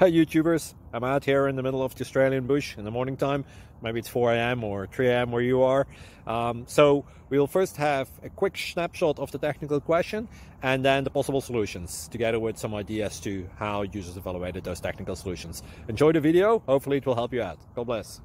YouTubers. I'm out here in the middle of the Australian bush in the morning time. Maybe it's 4 a.m. or 3 a.m. where you are. So we'll first have a quick snapshot of the technical question and then the possible solutions, together with some ideas to how users evaluated those technical solutions. Enjoy the video. Hopefully it will help you out. God bless.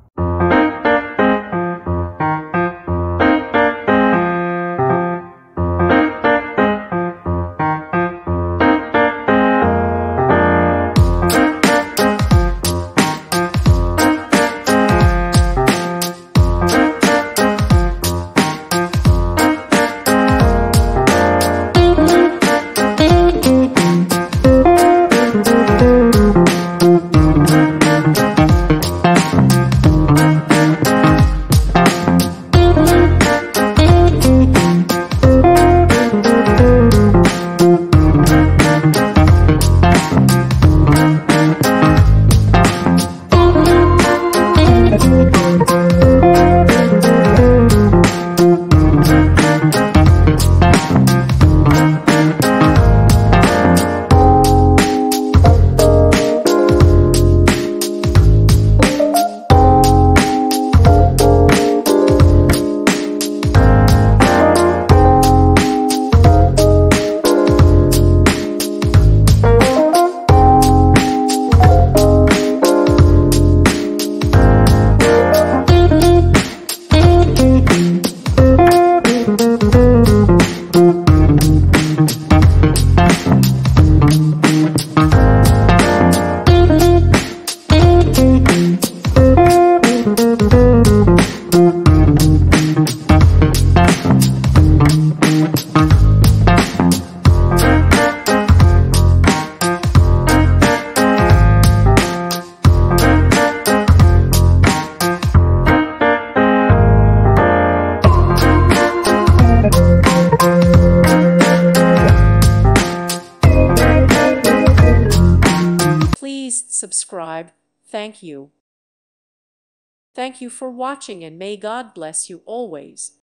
Please subscribe. Thank you. Thank you for watching, and may God bless you always.